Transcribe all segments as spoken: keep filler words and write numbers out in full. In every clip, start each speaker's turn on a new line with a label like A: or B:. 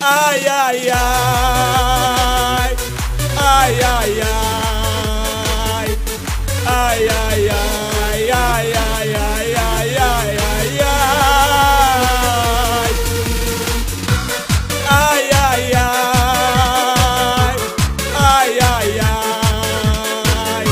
A: Ai, ai, ai, ai, ai, ai, ai, ai, ai, ai, ai, ai, ai, ai, ai, ai, ai, ai, ai, ai.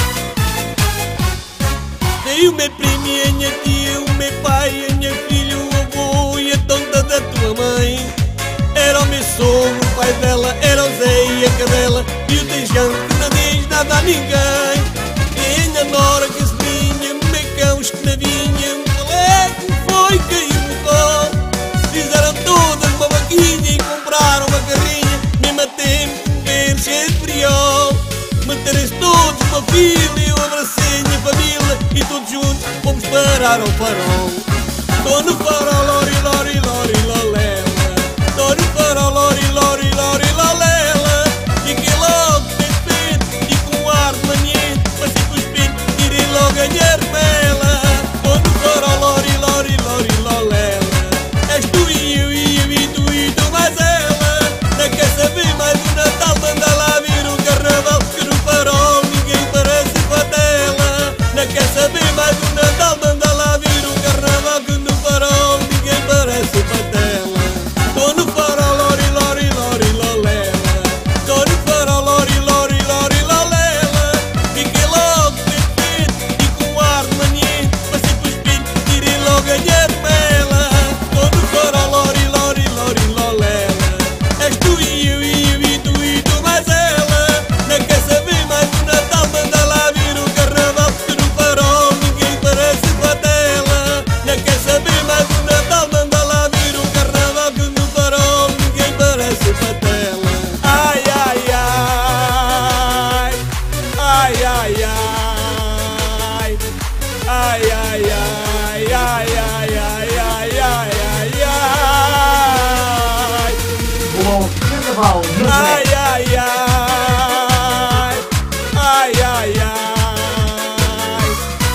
A: Daí o meu primo e a minha tia, o meu pai, a minha filha, o avô e a tonta da tua mãe. Era o meu sogro, o pai dela, era o Zé e a cadela, e o Tejão que não diz nada a ninguém. E a minha nora que se vinha, o meu cão que não vinha, um moleque foi caiu no colo. Fizeram todas uma vaquinha e compraram uma carrinha, mesmo a tempo de ver cheio de friol. Meteram-se todos uma fila e eu abracei a minha família, e todos juntos fomos parar ao farol. Tô no farol, lori, lori, lori, lolela. Tô no farol, lori, lori, lori, lolela. Fiquei logo despeito e com ar de maniente, passei com o espelho, tirei logo a minha remela. Tô no farol, lori, lori, lori, lolela. És tu e eu e eu e tu e tu mais ela. Não quer saber mais do Natal, manda lá vir o carnaval, que no farol ninguém parece patela. Não quer saber mais do Natal, manda lá vir o carnaval, que no farol ninguém parece patela. Tô no farol, lori, lori, lori, lolela. Tô no farol, lori, lori, lori, lolela. Fiquei logo despeito e com ar de maniente, passei com o espelho, tirei logo a minha remela. Tô no farol, lori, lori, lori, lolela. És tu e eu e eu e tu e tu mais ela. Não quer saber mais do Natal, manda lá vir o carnaval, que no farol ninguém parece patela. Não quer saber mais do Natal, manda lá vir o carnaval, que no farol ninguém parece patela. Ai, ai, ai, ai, ai, ai, ai, ai, ai, ai, ai, ai, ai, ai, ai, ai.
B: Bom carnaval, meu
A: Ai,
B: Zé.
A: ai, ai, ai, ai, ai.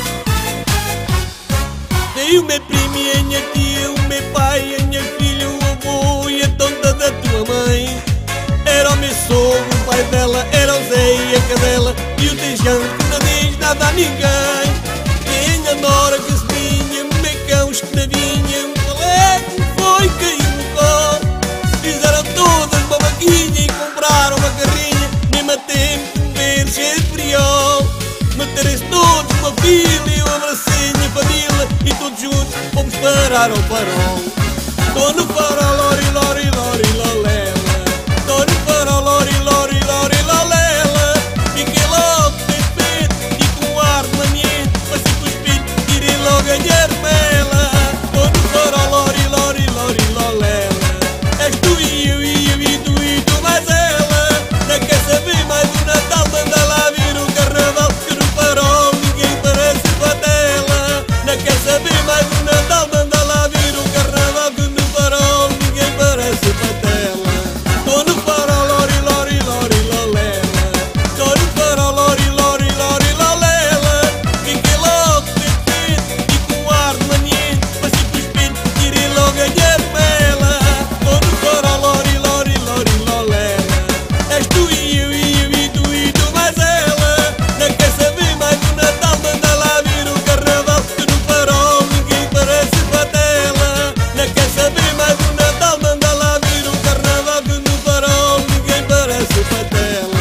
A: Daí o meu primo e a minha tia, o meu pai, a minha filha, o avô e a tonta da tua mãe. Era o meu sogro, o pai dela, era o Zé e a cadela, e o Tejão que não diz nada a ninguém. E a minha nora que se vinha, o meu cão que não vinha, um moleque foi caiu no colo. Fizeram todas uma vaquinha e compraram uma carrinha, mesmo a tempo de ver cheio de friol. Meteram-se todos uma fila e eu abracei a minha família, e todos juntos fomos parar ao farol. Tô no farol, lori, lori, lori, lolela. Tô no farol, lori, lori, lori, lolela. Fiquei logo despeito e com ar de maniente, passei com o espelho, tirei logo a minha remela. Tô no farol, lori, lori, lori, lolela. És tu e eu e eu e tu e tu mais ela. Não quer saber mais do Natal, manda lá vir o carnaval, que no farol ninguém parece patela. Não quer saber mais do Natal, manda lá vir o carnaval, que no farol ninguém parece patela. Tô no farol, lori, lori, lori, lolela. Tô no farol, lori, lori, lori, lolela. Fiquei logo despeito e com ar de maniente, passei com o espelho, tirei logo a minha remela. Tô no farol, lori, lori, lori, lolela. És tu e eu e eu e tu e tu mais ela. Não quer saber mais do Natal, manda lá vir o carnaval, que no farol ninguém parece patela. Não quer saber mais do Natal, manda lá vir o carnaval, que no farol ninguém parece patela.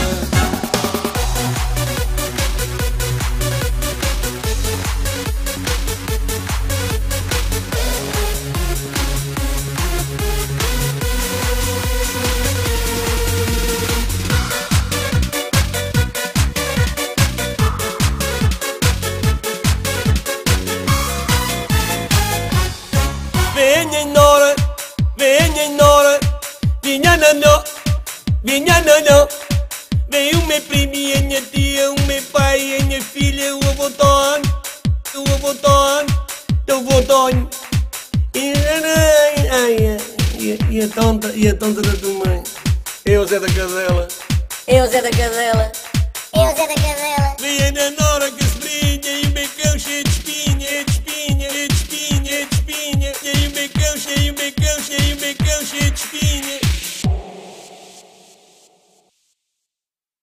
A: Venha nora, venha nora, vinha nanô, vinha nanô. Vem o meu primo e a minha tia, o meu pai, a minha filha, o avô Tonho, o avô Tonho, o avô Tonho. E, ai, ai, e, e a tonta, e a tonta da tua mãe. Eu, Zé da Cadela.
C: Eu, Zé da Cadela. Eu, Zé da Cadela.
A: Venha na Nora que